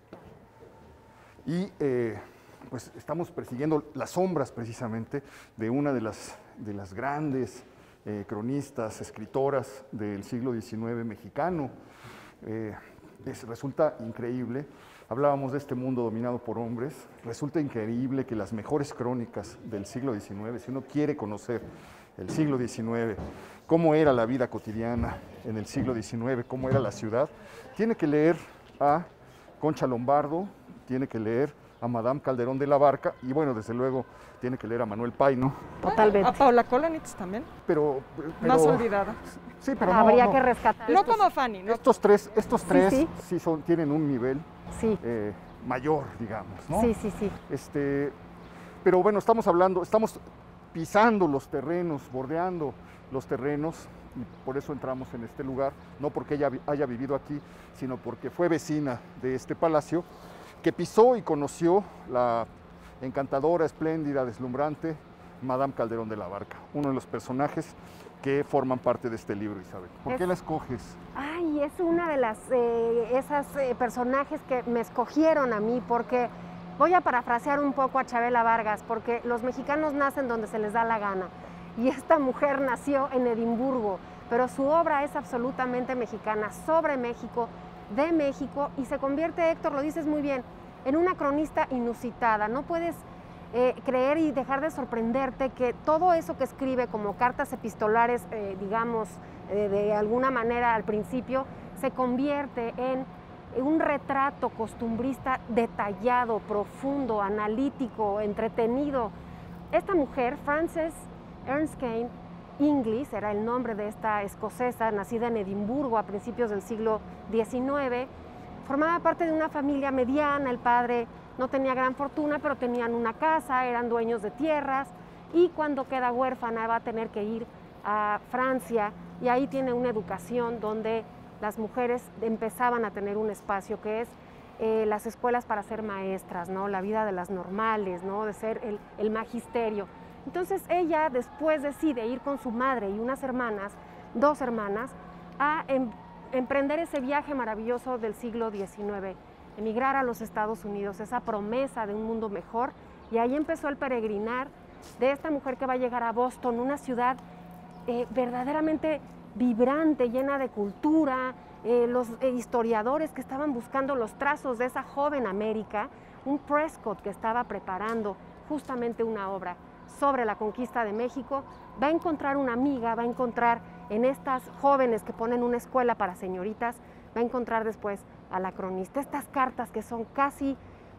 Y pues estamos persiguiendo las sombras precisamente de una de las grandes cronistas, escritoras del siglo XIX mexicano. Resulta increíble, hablábamos de este mundo dominado por hombres, resulta increíble que las mejores crónicas del siglo XIX, si uno quiere conocer el siglo XIX, cómo era la vida cotidiana en el siglo XIX, cómo era la ciudad, tiene que leer a Concha Lombardo, tiene que leer a Madame Calderón de la Barca y bueno, desde luego tiene que leer a Manuel Paino. Totalmente. A Paula Kolonitz también. Pero más olvidada. Sí, pero habría que rescatar. No como Fanny, ¿no? Estos tres sí tienen un nivel mayor, digamos, ¿no? Sí. Pero bueno, estamos pisando los terrenos, bordeando los terrenos, y por eso entramos en este lugar, no porque ella haya vivido aquí, sino porque fue vecina de este palacio, que pisó y conoció la encantadora, espléndida, deslumbrante Madame Calderón de la Barca, uno de los personajes que forman parte de este libro, Isabel. ¿Por qué la escoges? Ay, es una de las personajes que me escogieron a mí, porque voy a parafrasear un poco a Chabela Vargas, porque los mexicanos nacen donde se les da la gana, y esta mujer nació en Edimburgo, pero su obra es absolutamente mexicana, sobre México, de México, y se convierte, Héctor, lo dices muy bien, en una cronista inusitada. No puedes creer y dejar de sorprenderte que todo eso que escribe como cartas epistolares, digamos, de alguna manera al principio, se convierte en un retrato costumbrista detallado, profundo, analítico, entretenido. Esta mujer, Frances Ernst-Kane Inglis, era el nombre de esta escocesa, nacida en Edimburgo a principios del siglo XIX, formaba parte de una familia mediana. El padre no tenía gran fortuna, pero tenían una casa, eran dueños de tierras, y cuando queda huérfana va a tener que ir a Francia, y ahí tiene una educación donde las mujeres empezaban a tener un espacio que es las escuelas para ser maestras, ¿no? La vida de las normales, ¿no? De ser el magisterio. Entonces ella después decide ir con su madre y unas hermanas, 2 hermanas, a emprender ese viaje maravilloso del siglo XIX, emigrar a los Estados Unidos, esa promesa de un mundo mejor, y ahí empezó el peregrinar de esta mujer que va a llegar a Boston, una ciudad verdaderamente vibrante, llena de cultura. Los historiadores que estaban buscando los trazos de esa joven América, un Prescott que estaba preparando justamente una obra sobre la conquista de México, va a encontrar una amiga, va a encontrar en estas jóvenes que ponen una escuela para señoritas, va a encontrar después a la cronista. Estas cartas que son casi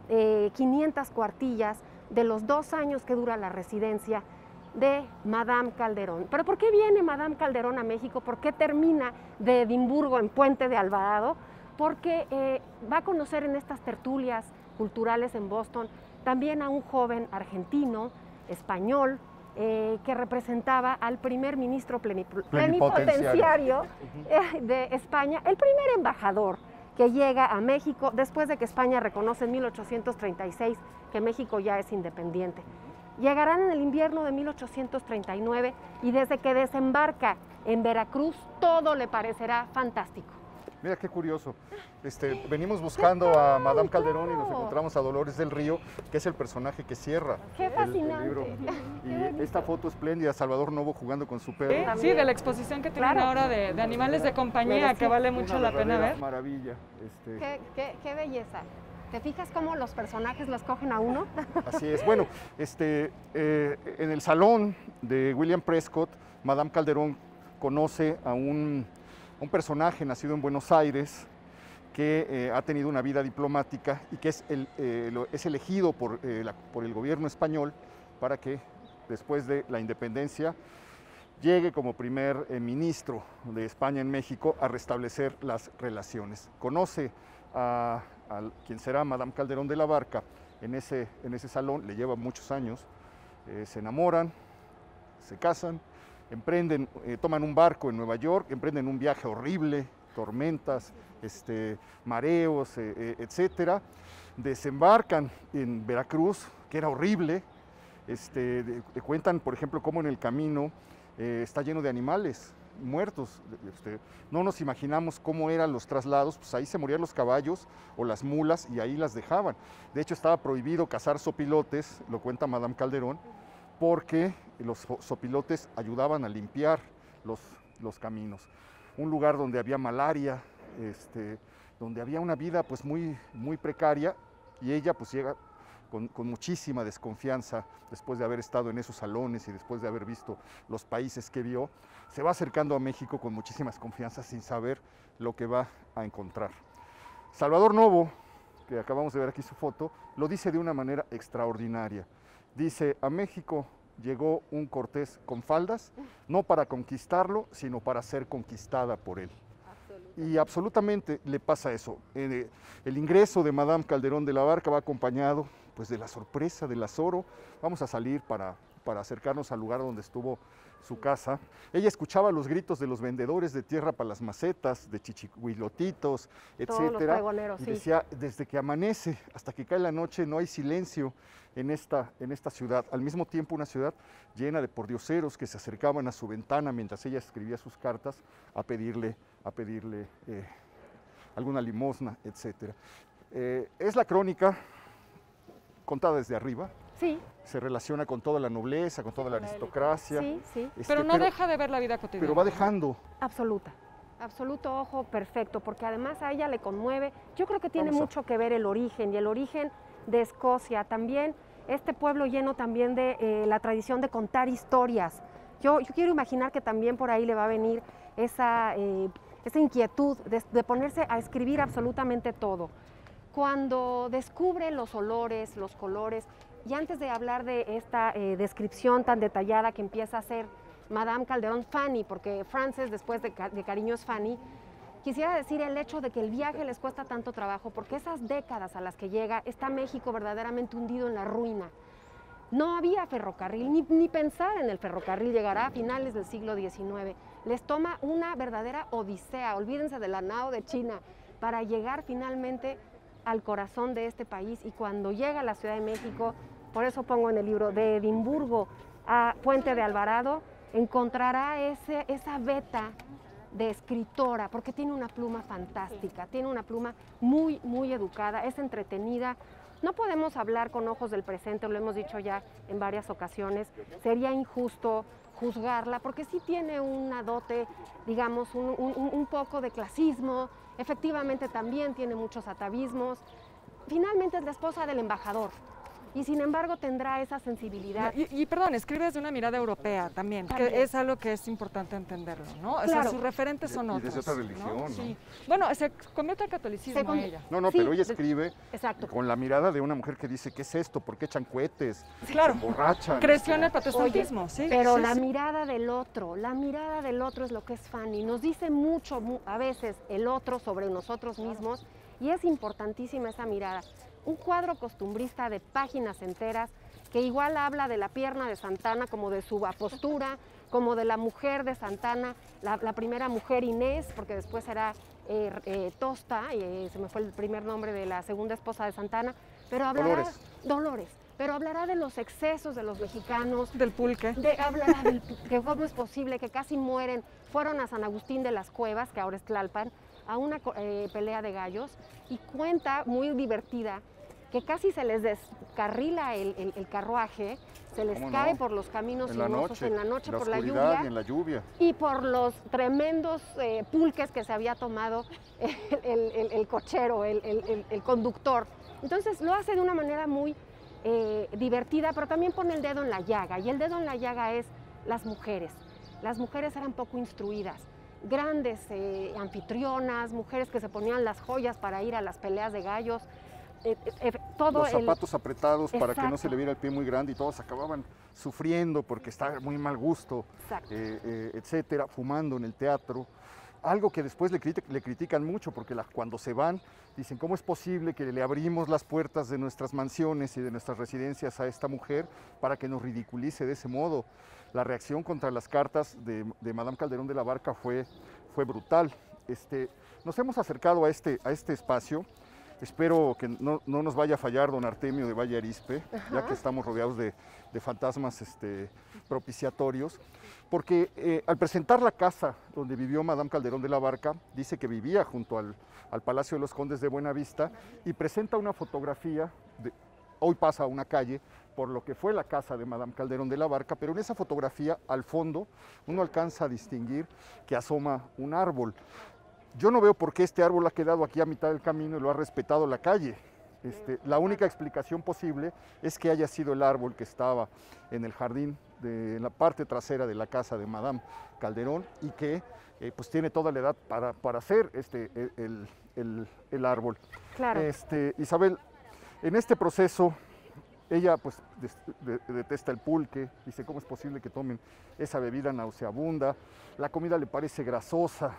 500 cuartillas de los 2 años que dura la residencia de Madame Calderón. ¿Pero por qué viene Madame Calderón a México? ¿Por qué termina de Edimburgo en Puente de Alvarado? Porque va a conocer en estas tertulias culturales en Boston también a un joven argentino, español, que representaba al primer ministro plenipotenciario de España, el primer embajador que llega a México después de que España reconoce en 1836 que México ya es independiente. Llegarán en el invierno de 1839 y desde que desembarca en Veracruz todo le parecerá fantástico. Mira qué curioso. Venimos buscando a Madame Calderón y nos encontramos a Dolores del Río, que es el personaje que cierra ¡Qué fascinante! el libro. Y esta foto espléndida, Salvador Novo jugando con su perro. Sí, de la exposición que tienen ahora de animales de compañía, que vale mucho la pena ver. Maravilla. Qué belleza. ¿Te fijas cómo los personajes los cogen a uno? Así es. Bueno, en el salón de William Prescott, Madame Calderón conoce a un personaje nacido en Buenos Aires que ha tenido una vida diplomática y que es elegido por el gobierno español para que después de la independencia llegue como primer ministro de España en México a restablecer las relaciones. Conoce a quien será Madame Calderón de la Barca en ese salón, le lleva muchos años, se enamoran, se casan, toman un barco en Nueva York, emprenden un viaje horrible, tormentas, mareos, etcétera, desembarcan en Veracruz, que era horrible. Cuentan, por ejemplo, cómo en el camino está lleno de animales muertos. No nos imaginamos cómo eran los traslados, pues ahí se morían los caballos o las mulas y ahí las dejaban. De hecho, estaba prohibido cazar zopilotes, lo cuenta Madame Calderón, porque los zopilotes ayudaban a limpiar los caminos. Un lugar donde había malaria, donde había una vida pues muy precaria, y ella pues llega con muchísima desconfianza después de haber estado en esos salones y después de haber visto los países que vio, se va acercando a México con muchísimas confianzas sin saber lo que va a encontrar. Salvador Novo, que acabamos de ver aquí su foto, lo dice de una manera extraordinaria. Dice: a México llegó un Cortés con faldas, no para conquistarlo, sino para ser conquistada por él. Y absolutamente le pasa eso. El ingreso de Madame Calderón de la Barca va acompañado pues, de la sorpresa, del azoro. Vamos a salir para acercarnos al lugar donde estuvo su casa. Ella escuchaba los gritos de los vendedores de tierra para las macetas, de chichihuilotitos, etcétera, y decía: desde que amanece hasta que cae la noche no hay silencio en esta ciudad. Al mismo tiempo, una ciudad llena de pordioseros que se acercaban a su ventana mientras ella escribía sus cartas a pedirle alguna limosna, etcétera. Es la crónica contada desde arriba. Sí. Se relaciona con toda la nobleza, con toda la aristocracia. Sí, sí. Pero no deja de ver la vida cotidiana. Pero va dejando. Absoluta. absoluto ojo perfecto, porque además a ella le conmueve. Yo creo que tiene Vamos a- mucho que ver el origen, y el origen de Escocia, también este pueblo lleno también de la tradición de contar historias. Yo quiero imaginar que también por ahí le va a venir esa inquietud de ponerse a escribir absolutamente todo. Cuando descubre los olores, los colores, y antes de hablar de esta descripción tan detallada que empieza a hacer Madame Calderón, Fanny, porque Frances después de cariño es Fanny, quisiera decir el hecho de que el viaje les cuesta tanto trabajo, porque esas décadas a las que llega, está México verdaderamente hundido en la ruina. No había ferrocarril, ni pensar en el ferrocarril, llegará a finales del siglo XIX. Les toma una verdadera odisea, olvídense de la nao de China, para llegar finalmente al corazón de este país. Y cuando llega a la Ciudad de México, por eso pongo en el libro, de Edimburgo a Puente de Alvarado, encontrará esa veta de escritora, porque tiene una pluma fantástica, tiene una pluma muy, muy educada, es entretenida. No podemos hablar con ojos del presente, lo hemos dicho ya en varias ocasiones, sería injusto juzgarla, porque sí tiene una dote, digamos, un poco de clasismo, efectivamente también tiene muchos atavismos. Finalmente es la esposa del embajador, y sin embargo tendrá esa sensibilidad. Y perdón, escribe desde una mirada europea también, que es algo que es importante entenderlo, ¿no? O sea, Claro. sus referentes son Y otros. desde otra religión, ¿no? Sí. Bueno, se convierte al catolicismo ella. No, Sí, pero ella escribe Exacto. con la mirada de una mujer que dice, ¿qué es esto? ¿Por qué echan cohetes? Claro. Se emborrachan. Creció en el este, protestantismo, sí. Pero sí, la sí. mirada del otro es lo que es Fanny. Nos dice mucho, a veces, el otro sobre nosotros mismos, y es importantísima esa mirada. Un cuadro costumbrista de páginas enteras que igual habla de la pierna de Santana, como de su postura, como de la mujer de Santana, la primera mujer Inés, porque después será Tosta, se me fue el primer nombre de la segunda esposa de Santana, pero hablará Dolores, pero hablará de los excesos de los mexicanos, Del pulque. hablará de que cómo es posible que casi mueren, fueron a San Agustín de las Cuevas, que ahora es Tlalpan, a una pelea de gallos, y cuenta, muy divertida, que casi se les descarrila el carruaje, se les ¿Cómo cae no? por los caminos En la sinuosos noche, en la noche por la oscuridad lluvia y en la lluvia. y por los tremendos pulques que se había tomado el cochero, el conductor. Entonces lo hace de una manera muy divertida, pero también pone el dedo en la llaga, y el dedo en la llaga es las mujeres. Las mujeres eran poco instruidas, grandes anfitrionas, mujeres que se ponían las joyas para ir a las peleas de gallos. Todo Los zapatos apretados para que no Exacto. se le viera el pie muy grande, y todos acababan sufriendo porque está muy mal gusto, Exacto. etcétera, fumando en el teatro. Algo que después le critican mucho, porque cuando se van dicen, ¿cómo es posible que le abrimos las puertas de nuestras mansiones y de nuestras residencias a esta mujer para que nos ridiculice de ese modo? La reacción contra las cartas de Madame Calderón de la Barca fue brutal. Nos hemos acercado a este espacio. Espero que no nos vaya a fallar don Artemio de Valle Arizpe, ya que estamos rodeados de fantasmas propiciatorios, porque al presentar la casa donde vivió Madame Calderón de la Barca, dice que vivía junto al Palacio de los Condes de Buenavista, y presenta una fotografía, hoy pasa a una calle, por lo que fue la casa de Madame Calderón de la Barca, pero en esa fotografía, al fondo, uno alcanza a distinguir que asoma un árbol. Yo no veo por qué este árbol ha quedado aquí a mitad del camino y lo ha respetado la calle. La única explicación posible es que haya sido el árbol que estaba en el jardín, en la parte trasera de la casa de Madame Calderón, y que pues tiene toda la edad para hacer el árbol. Claro. Isabel, en este proceso, ella pues detesta el pulque, dice, ¿cómo es posible que tomen esa bebida nauseabunda? La comida le parece grasosa,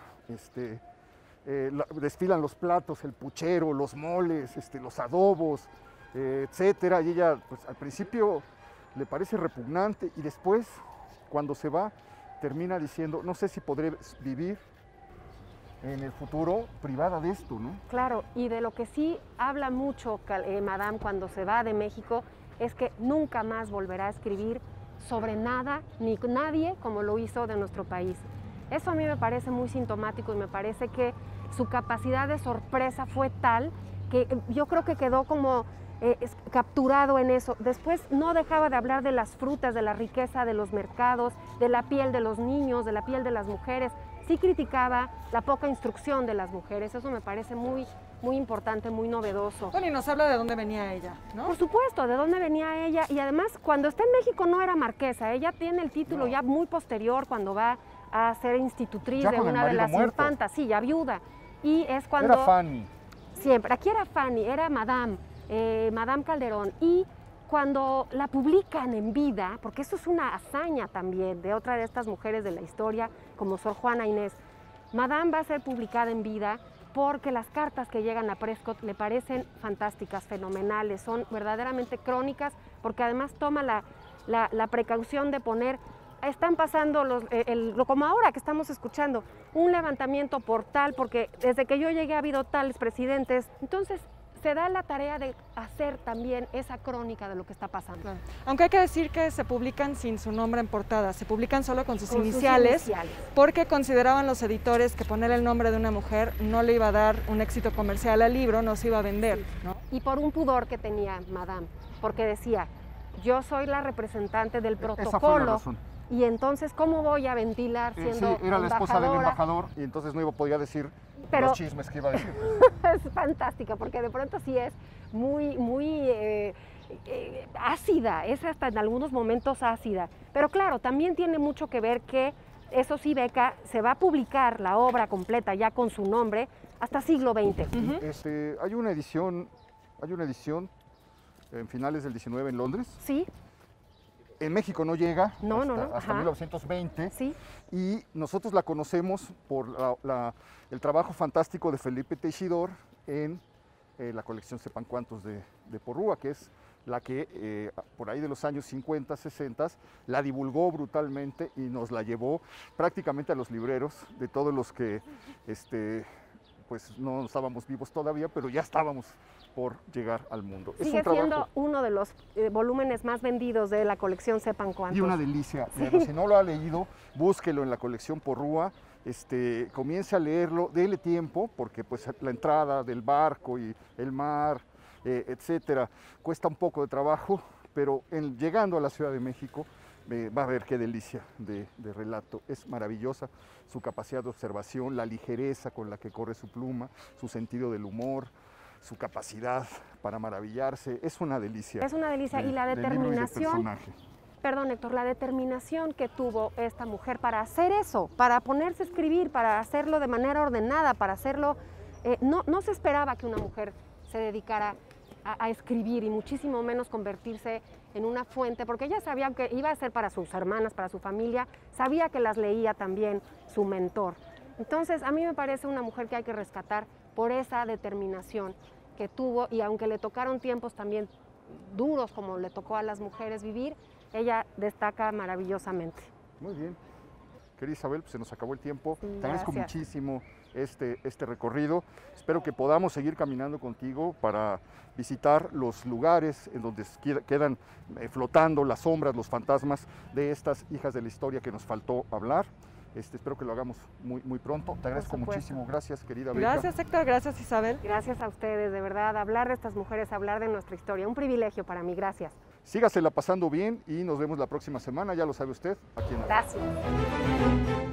desfilan los platos, el puchero, los moles, los adobos, etcétera, y ella pues al principio le parece repugnante, y después, cuando se va, termina diciendo, no sé si podré vivir en el futuro privada de esto, ¿no? Claro, y de lo que sí habla mucho Madame cuando se va de México es que nunca más volverá a escribir sobre nada ni nadie como lo hizo de nuestro país. Eso a mí me parece muy sintomático, y me parece que su capacidad de sorpresa fue tal que yo creo que quedó como capturado en eso. Después no dejaba de hablar de las frutas, de la riqueza de los mercados, de la piel de los niños, de la piel de las mujeres. sí criticaba la poca instrucción de las mujeres. Eso me parece muy importante, muy novedoso. Bueno, y nos habla de dónde venía ella, ¿no? Por supuesto, de dónde venía ella. Y además, cuando está en México no era marquesa. Ella tiene el título ya muy posterior, cuando va a ser institutriz Ya de con el una de marido las muerto. infantas. Sí, ya viuda. Y es cuando... Era Fanny. Siempre. Aquí era Fanny, era Madame Calderón. Y cuando la publican en vida, porque eso es una hazaña también de otra de estas mujeres de la historia, como Sor Juana Inés, Madame va a ser publicada en vida porque las cartas que llegan a Prescott le parecen fantásticas, fenomenales, son verdaderamente crónicas, porque además toma la precaución de poner, están pasando, como ahora que estamos escuchando, un levantamiento por tal, porque desde que yo llegué ha habido tales presidentes, entonces se da la tarea de hacer también esa crónica de lo que está pasando. Claro. Aunque hay que decir que se publican sin su nombre en portada, se publican solo con sus iniciales, porque consideraban los editores que poner el nombre de una mujer no le iba a dar un éxito comercial al libro, no se iba a vender, ¿no? Y por un pudor que tenía Madame, porque decía, yo soy la representante del protocolo. Esa fue la razón. Y entonces, ¿cómo voy a ventilar siendo sí, era la esposa del embajadora? embajador y entonces no podía decir los chismes que iba a decir. Es fantástica, porque de pronto sí es muy ácida, es hasta en algunos momentos ácida. Pero claro, también tiene mucho que ver que, eso sí, Beca, se va a publicar la obra completa ya con su nombre hasta siglo XX. Hay una edición en finales del 19 en Londres. Sí. En México no llega hasta 1920, sí. Y nosotros la conocemos por el trabajo fantástico de Felipe Teixidor en la colección Sepan Cuántos de Porrúa, que es la que por ahí de los años 50, 60 la divulgó brutalmente y nos la llevó prácticamente a los libreros de todos los que pues no estábamos vivos todavía, pero ya estábamos por llegar al mundo. Sigue siendo uno de los volúmenes más vendidos de la colección Sepan Cuántos. Y una delicia. Sí. Si no lo ha leído, búsquelo en la colección Porrúa, comience a leerlo, dele tiempo, porque pues la entrada del barco y el mar, etcétera, cuesta un poco de trabajo, pero llegando a la Ciudad de México, va a ver qué delicia de relato. Es maravillosa su capacidad de observación, la ligereza con la que corre su pluma, su sentido del humor, su capacidad para maravillarse. Es una delicia. Es una delicia. Y la determinación, perdón Héctor, la determinación que tuvo esta mujer para hacer eso, para ponerse a escribir, para hacerlo de manera ordenada, para hacerlo... no se esperaba que una mujer se dedicara a escribir y muchísimo menos convertirse en una fuente, porque ella sabía que iba a ser para sus hermanas, para su familia, sabía que las leía también su mentor. Entonces, a mí me parece una mujer que hay que rescatar por esa determinación que tuvo, y aunque le tocaron tiempos también duros como le tocó a las mujeres vivir, ella destaca maravillosamente. Muy bien. Querida Isabel, pues se nos acabó el tiempo. Sí, te agradezco muchísimo este recorrido. Espero que podamos seguir caminando contigo para visitar los lugares en donde quedan flotando las sombras, los fantasmas de estas hijas de la historia que nos faltó hablar. Espero que lo hagamos muy pronto. Te agradezco muchísimo. Gracias, querida Beca. Gracias, Héctor. Gracias, Isabel. Gracias a ustedes, de verdad. Hablar de estas mujeres, hablar de nuestra historia. Un privilegio para mí. Gracias. Sígasela pasando bien y nos vemos la próxima semana. Ya lo sabe usted. Aquí en Gracias.